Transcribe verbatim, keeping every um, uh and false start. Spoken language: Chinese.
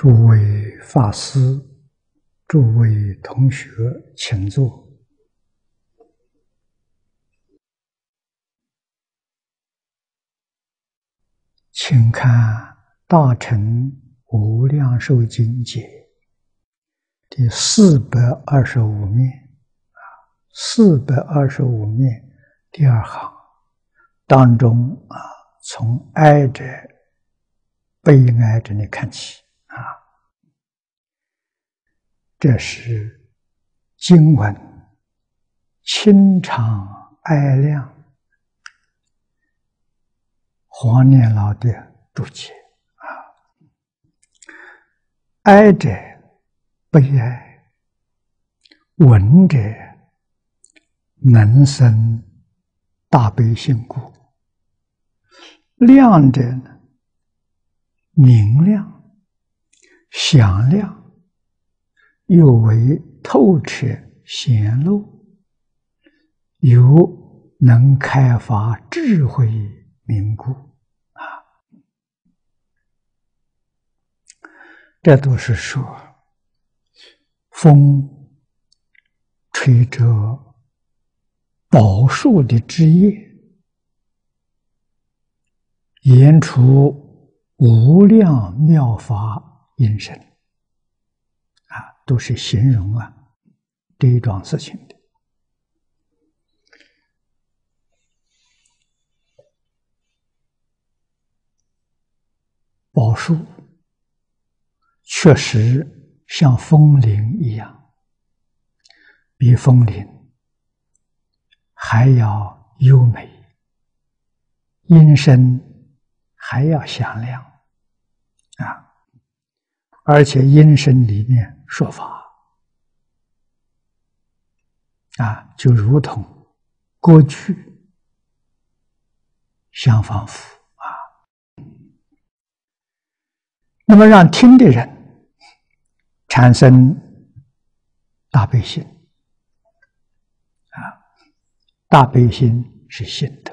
诸位法师、诸位同学，请坐。请看《大乘无量寿经解》第四百二十五面，四百二十五面第二行当中啊，从哀者、悲哀者里看起啊，这是经文清长哀亮黄念老的注解啊，哀者悲哀，闻者能生大悲心故，亮者呢明亮响亮，又为透彻显露，有能开发智慧名故啊，这都是说风吹着宝树的枝叶，言出无量妙法音声啊，都是形容啊这一桩事情的。宝树确实像枫林一样，比枫林还要优美，音声还要响亮啊！而且音声里面说法啊，就如同歌剧，相仿佛啊。那么让听的人产生大悲心啊，大悲心是信德